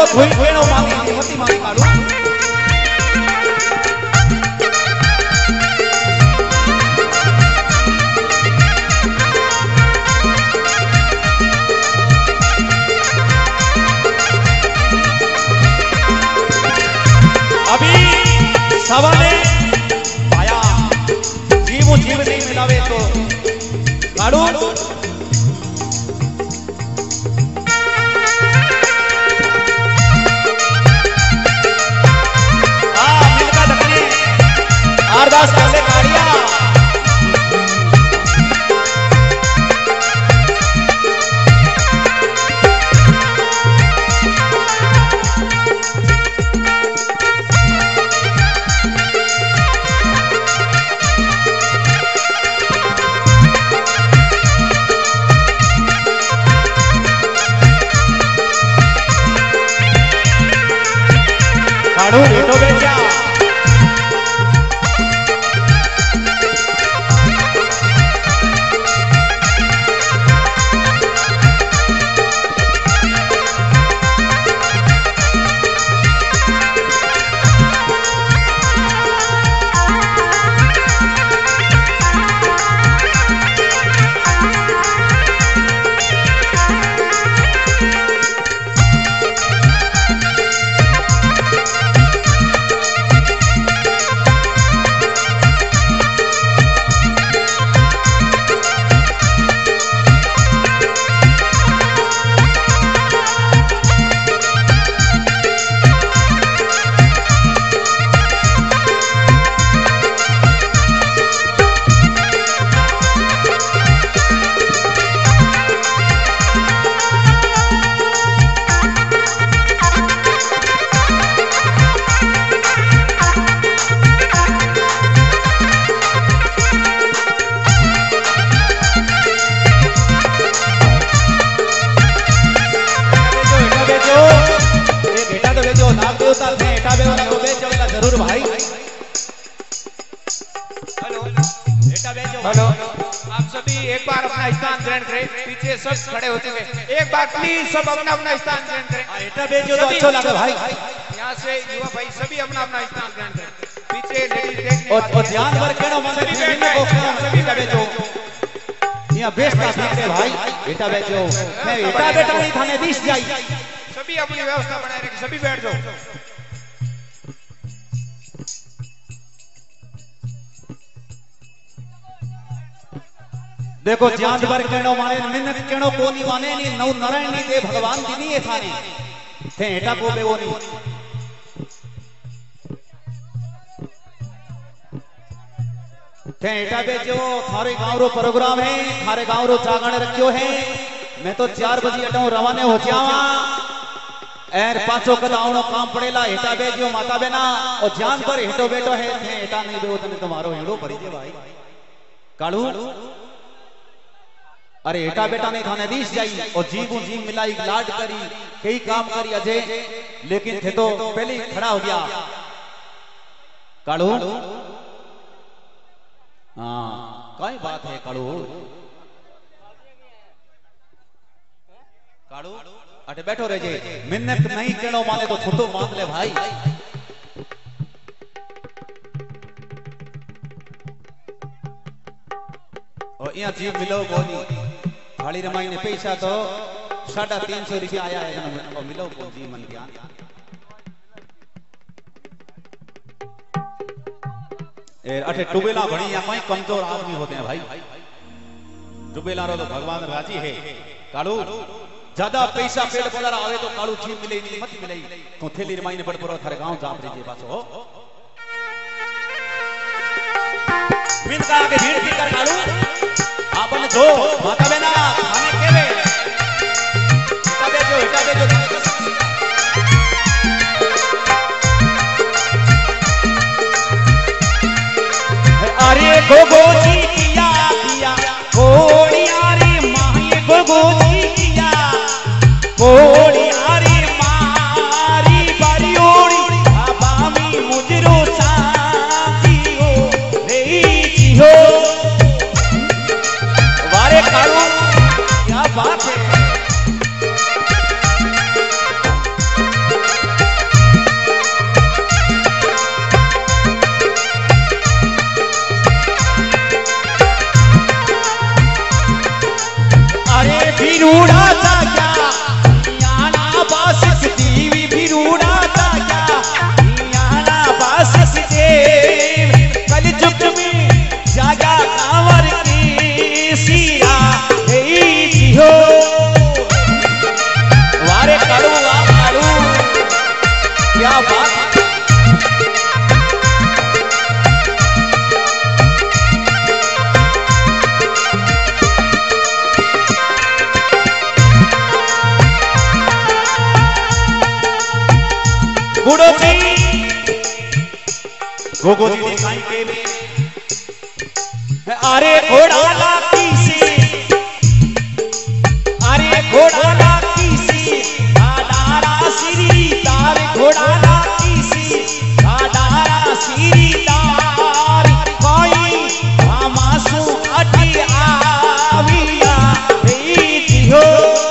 भूल केनो मांगी मती मांगी कालू अभी सवाले आया जीव जीव नहीं मिलावे तो कालू आरदास कर ले काड़िया काड़ू बेटो बेचा जरूर भाई। हेलो, आप सभी एक बार अपना स्थान ग्रहण करें। पीछे सब खड़े होते हुए एक बार प्लीज सब अपना अपना स्थान ग्रहण करें। एटा बेचो तो अच्छा लगे भाई। यहाँ से युवा भाई सभी अपना अपना स्थान ग्रहण करें। पीछे लेडीज और ध्यान वर्ग के ना मंदिर सभी बेचो। यहाँ बेचता सकते भाई। एटा बेचो, मैं एटा बेटा नहीं थाने दिस जाई। सभी अपनी व्यवस्था बनाए रखें, सभी बैठ जाओ। देखो जान भर केनो माने मिन्नत केनो कोनी माने नी नव नारायण नी दे भगवान दी नी थाने थे एटा को बेवो नी थे एटा बे जो थारे गांव रो प्रोग्राम है, थारे गांव रो जागरण रखियो है। मैं तो 4 बजे अटो रवाने हो जावा एर पाछो कद आवणो काम पड़ेला। एटा बे जो माता बेना और जान भर हेटो बेटो है थे एटा नहीं बेवो तने तुम्हारो हेड़ो भरी दे भाई कालू। अरे एटा बेटा नहीं थाने दिस जाई और जीव जीव मिलाई लाड करी कई काम करी अजय, लेकिन थे तो पहले ही खड़ा हो गया कालू। हाँ कई बात है कालू। कालू अटे बैठो रह जे, मिन्नत नहीं केनो माने तो छोटो मान ले भाई। और यहाँ जीव मिलो कोनी थाली रमाई ने पैसा तो 350 रुपया आया है और मिलो को जी मन ज्ञान। अठे टुबेला भणी या कोई कमजोर आदमी होते हैं भाई। टुबेला रो तो भगवान राजी है कालू। ज्यादा पैसा पेड़ पौधा आवे तो कालू जीव मिले नहीं मत मिले तो थेली रमाई ने बड़पुरो थारे गांव जाप लीजिए पाछो मिन का आगे भीड़ की कर कालू आपन जो माता बेना खाने केवे एटा बेचो अरे गोगो जी किया किया कोड़िया रे माही गोगो जी किया कोड़िया रे मारी बारी ओड़ी बामी मुजरो साथी हो रे जी हो वारे कालू क्या बात है। बूढ़ो की गोगो जी दिखाई के अरे घोड़ा लाती से अरे घोड़ा लाती से दादारा श्री तार घोड़ा लाती से दादारा श्री तार कोई हमासु अटी आविया रीति हो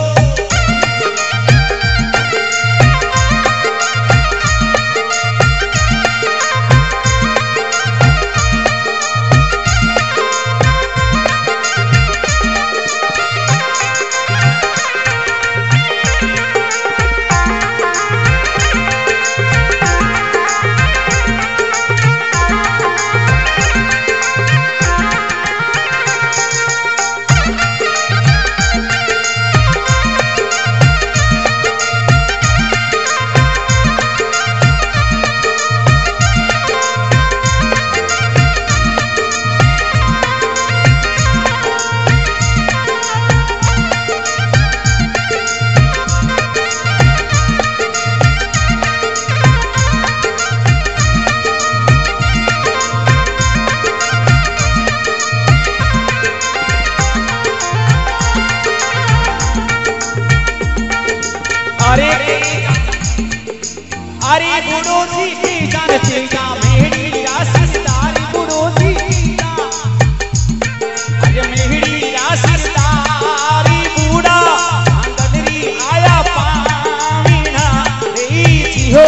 अरे बूढ़ो जी की जान चिंता मेरी रासिदार बूढ़ो जी की जान अरे मेरी रासिदार बूढ़ा अंगदरी आया पामीना रीति हो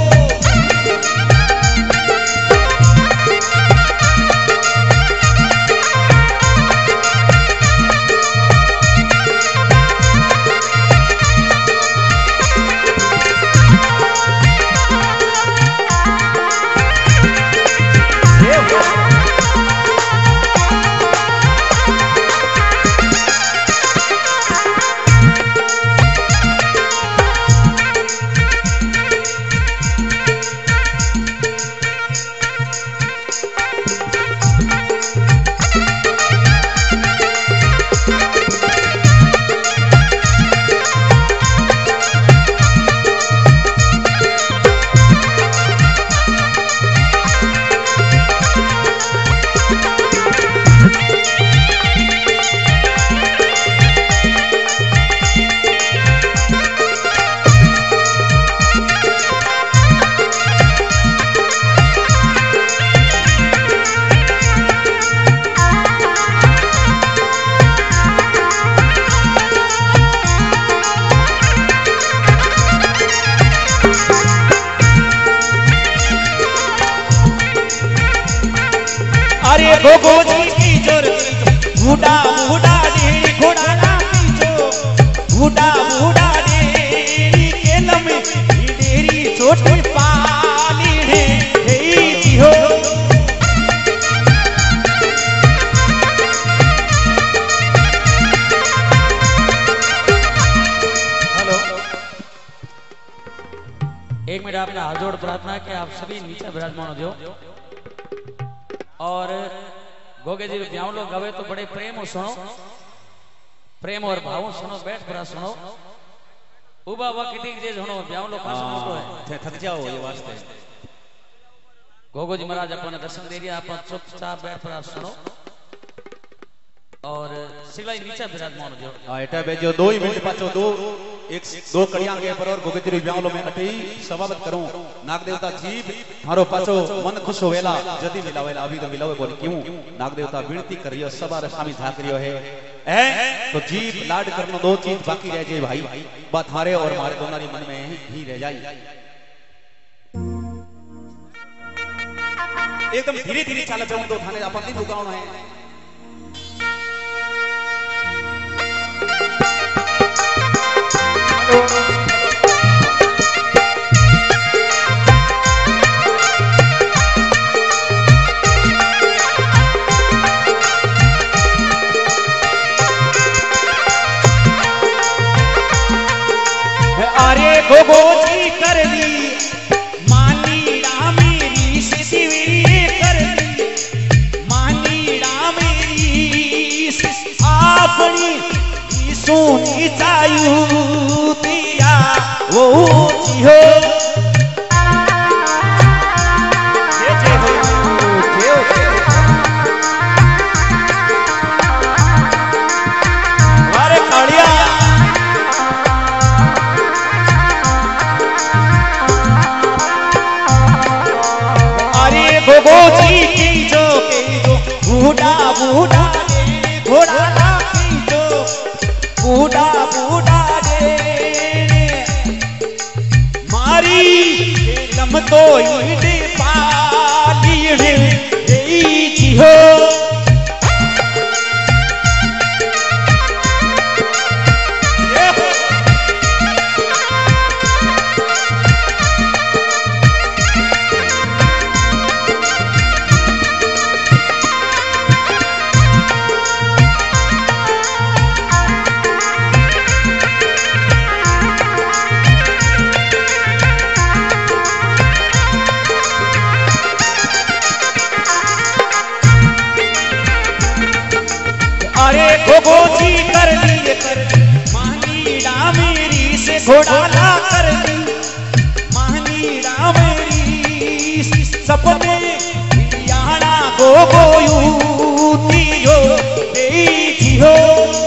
अरे गोगो जी की जोर बूढ़ा बूढ़ा डेरी घोड़ा लाती जो बूढ़ा बूढ़ा डेरी के लम्बे डेरी छोटी पाली है रीति हो हेलो एक मिनट आपने हाथ जोड़ प्रार्थना कि आप सभी नीचे विराजमान हो जाओ और गोगे जी ब्याह लोग गवे तो बड़े प्रेम सुनो प्रेम और भाव सुनो बैठ बड़ा सुनो उबा वक्ति जे सुनो ब्याह लोग पास मोटो है थक जाओ ये वास्ते गोगो जी महाराज अपन दर्शन दे दिया अपन चुपचाप बैठ बड़ा सुनो और सिलाई नीचे विराजमान हो जाओ हां एटा बेजो 2 ही मिनट पाछो दो कड़ियां के पर और गोगे जी ब्याह लो में अटई स्वागत करूं नाग देवता जीव मारो पाछो मन खुश होवेला जदी मिलावेला अभी तो मिलावे बोल क्यों नाग देवता विनती करियो सवार स्वामी झाकरियो है तो जीव लाड करनो 2 चीज बाकी रह जाए भाई बात हारे और मारे दोनों के मन में ही रह जाए एकदम धीरे धीरे चल जाऊं तो थाने अपन नहीं रुकावना है अरे गोगो जी कर दी मानी रामेरी सिसिविरी कर दी मानी रामेरी अपनी सोनी चायू दिया वो जी हो गोगो जी की जो बूढ़ा बूढ़ा घोड़ा की जो बूढ़ा बूढ़ा मारी लम तो ईडे पाली जी हो अरे गोगो जी कर दी मानीड़ा मेरी से घोड़ा ला कर दी मानीड़ा मेरी सपने याना गोगो यूती हो जी हो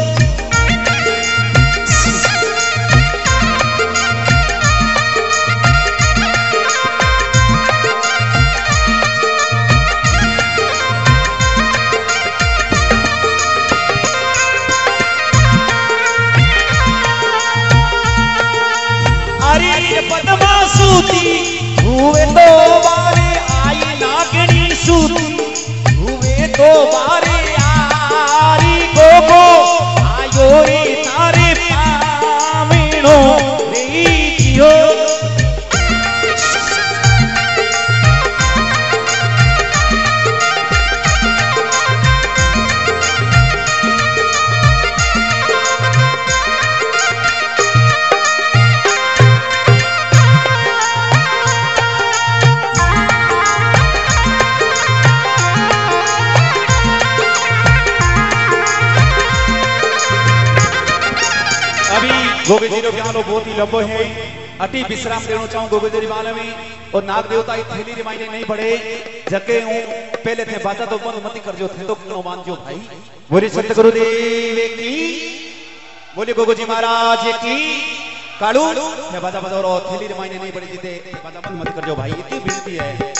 पद्मा सूती हुए तो बारे आई नागनी सूती हुए तो बारे आरी गोगो आयो रे तारे पामिनो रे जियो गोगे जी रो ज्ञानो बहुत ही लंबो है अति विश्राम देना चाहूं गोगे जी माले में और नाग देवता ये थैली रे मायने नहीं पड़े जके हूं पहले थे बाता तो बंद मत कर जो थे तो क्यों मान जो भाई बोले सत्य गुरुदेव की बोले गोगे जी महाराज की कालू मैं बाता बजा और थैली रे मायने नहीं पड़े जीते बाता बंद मत कर जो भाई इतनी विनती है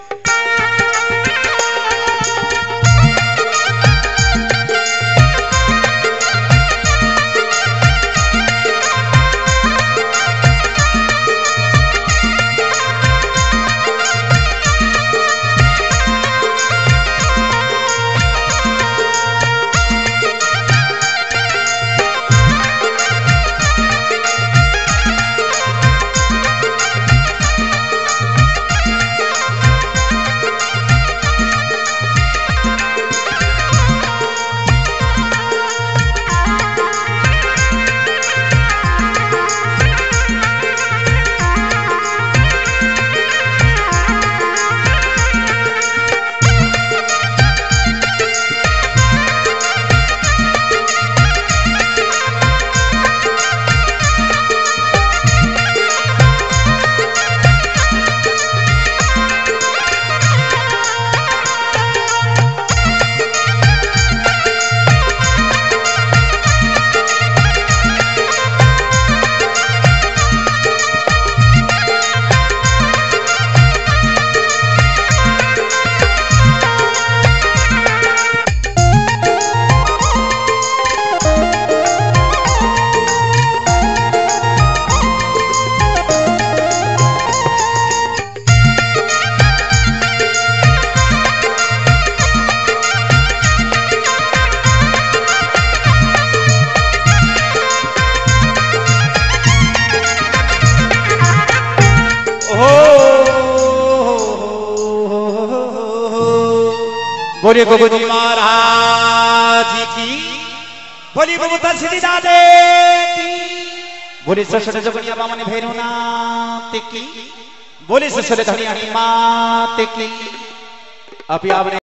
बोलिए गोगो जी महाराज की बोलिए गोगो श्री दादे की बोलिए ससुर जगनिया बामन भैरवनाथ की बोलिए ससुर धनिया मात की। अभी आपने